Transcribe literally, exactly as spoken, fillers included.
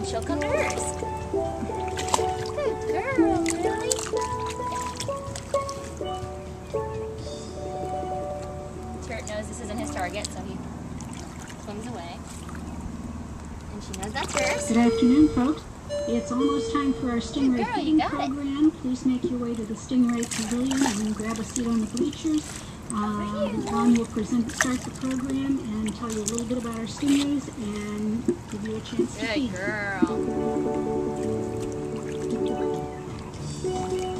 then she'll come to hers. Good girl, Lily. Turt knows this isn't his target, so he swims away. And she knows that's hers. Good afternoon, folks. It's almost time for our stingray Good girl, you feeding got it. program. Please make your way to the stingray pavilion and grab a seat on the bleachers. Uh, Ron will present, start the program and tell you a little bit about our stingrays and give you a chance to feed. Good girl.